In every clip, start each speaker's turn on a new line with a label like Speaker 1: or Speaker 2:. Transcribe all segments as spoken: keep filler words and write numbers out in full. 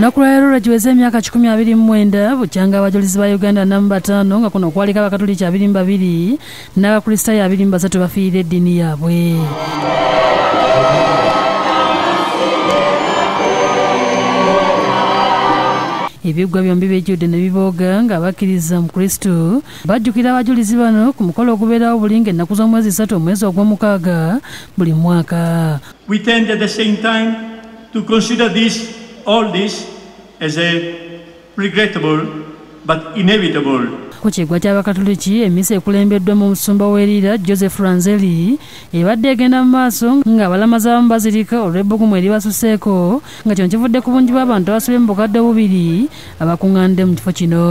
Speaker 1: Olunaku lwa leero lwagiweza emyaka kikumi abiri mu mwenda bukyanga abajulizi ba Uganda namba bataano nga kuno kwalika abakatoliki abiri mu babiri n'abakristaayo abiri mu basatu bafiirira eddiini yaabwe. Ebiggwa byombi bijjudde ne bibooga nga bakkiriza mu Kristo bajjukira abajulizi bano ku mukolo ogubeerawo buli ng'ennaku z'omwezi ssatu omwezi ogw'omukaaga buli mwaka.
Speaker 2: We tend at the same time to consider this, all this as a regrettable but inevitable.
Speaker 1: Ku kiggwa ky'abakatoliki emisa ekulembeddwa mu musumba w'eriira Joseph Ranzeli ebadde egenda mu maaso nga abalamazi abamu bazirika olw'ebbugumu eribasuseeko nga kino kivudde ku bungi bw'abantu abasibye mu bukadde bubiri abakuŋŋaanidde mu kifo kino.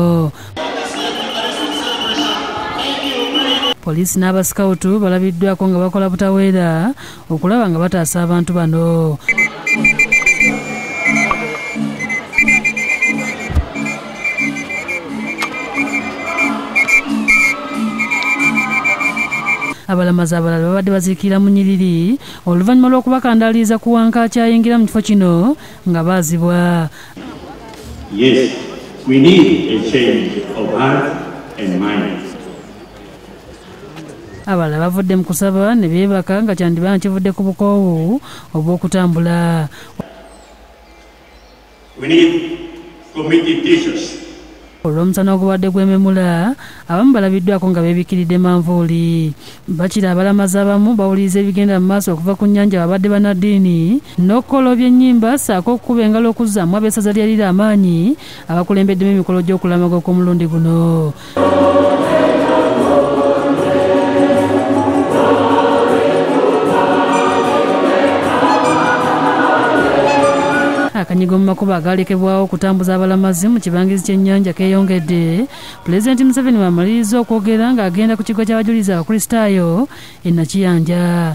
Speaker 1: Poliisi n'abasikawutu balabiddwako nga bakola butaweera okulaba nga bataasa abantu bano. Abalamazi abalala babadde bazirikira mu nnyiriri oluvannyuma lw'okubakandaliza ku wankaaki ayingira mu kifo kino nga baazibwa.
Speaker 2: Yes, we need a change of heart and mind.
Speaker 1: Abalala bavudde mu kusaba ne beebaka nga kyandibanga kivudde ku bukoowu obw'okutambula.
Speaker 2: We need committed teachers.
Speaker 1: Olw'omusana ogubadde gw'ememula abamu balabiddwako nga beebikkiridde manvuuli. Bakira abalamazi abamu bawuliriza ebigenda mu maaso okuva ku nnyanja babadde bannaddiini n'okukola by'ennyimba ssaako okukuba engalo okuzzaamu ab'essaza lya Lira amaanyi abakulembeddemu emikolo gy'okulamaga okw'omulundi guno. Akanyigo mu makubo agaalekebwawo okutambuza abalamazi mu kibangizi ky'ennyanja keeyongedde. Pulezidenti Museveni bw'amaliriza okwogera ng'agenda ku kigo ky'abajulizi abakristaayo e Nakiyanja.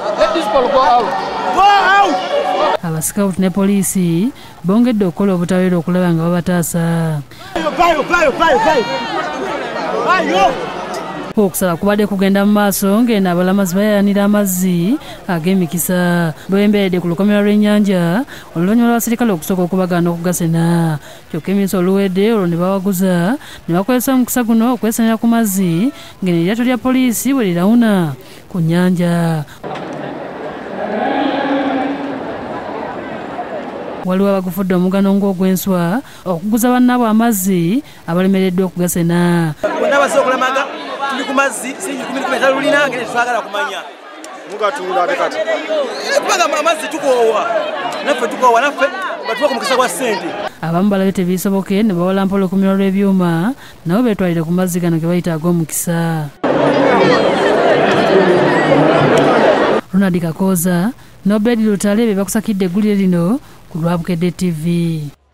Speaker 1: Abasikawutu ne poliisi bongedde okukola obutaweera okulaba nga babataasa. Okusaba kubadde kugenda mu maaso ng'eno abalamazi bayayanira amazzi ag'emikisa bwemberedde ku lukomera lw'ennyanja oluvannyuma lw'abasirikale okusooka okubagaana okugasena. Kyokka emisa oluwedde olwo ne bawaguza ne bakozesa omukisa guno okwesanira ku mazzi ng'eno eryato lya poliisi bwe lirawuna ku nnyanja. Waliwo abagufudde omugano ng'ogw'enswa okuguza bannaabwe amazzi abalemereddwa okugasena.
Speaker 3: Tuli ku mazzi singi kumi kumi talulina ngene twagala kumanya mugatunda abekati kubanga amazzi tukoowa naffe tukoowa naffe batuwa ku mukisa gwa ssente.
Speaker 1: Abamu balabye tebisoboke ne bawola mpola okumira olw'ebyuma nabo beetwalire ku mazzi gano ge bayita ag'omukisa. Ronald Kakooza n'Obedi Lutale be bakusakidde eggulire lino ku lwa Bukedde T V.